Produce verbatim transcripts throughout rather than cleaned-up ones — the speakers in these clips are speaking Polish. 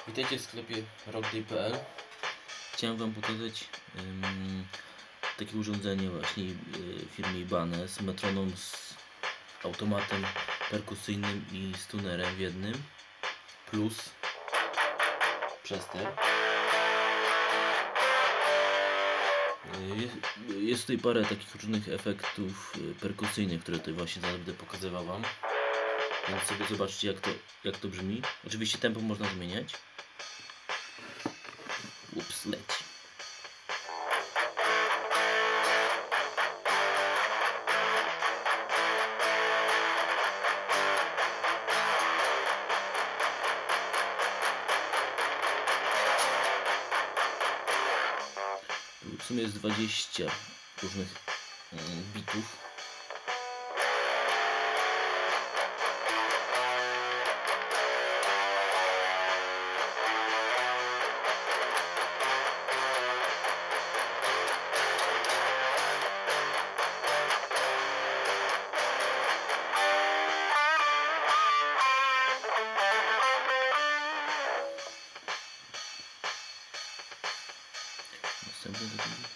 Witajcie w sklepie rockday kropka p l. Chciałem Wam pokazać um, takie urządzenie właśnie y, firmy Ibanez, metronom z automatem perkusyjnym i z tunerem w jednym, plus przester. Jest, jest tutaj parę takich różnych efektów perkusyjnych, które tutaj właśnie zaraz będę pokazywał Wam. Więc sobie zobaczcie, jak to, jak to brzmi. Oczywiście tempo można zmieniać. Ups, leci. W sumie jest dwadzieścia różnych bitów. Następny do tego.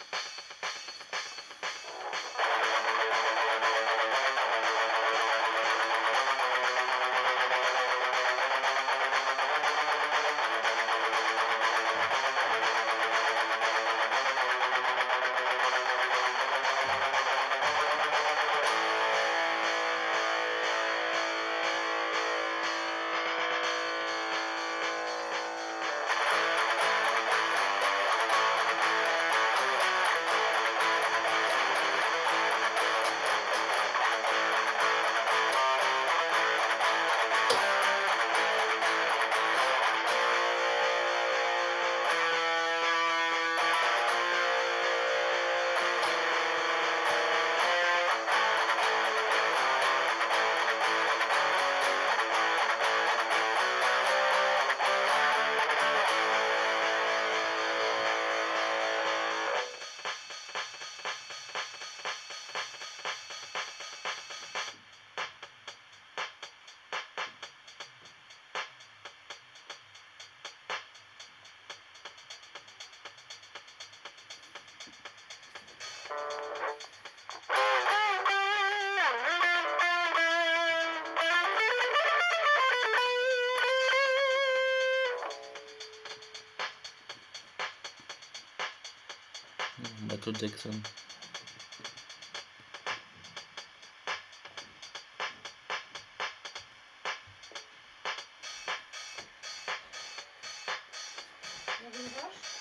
Michael Jackson. Nagrywasz?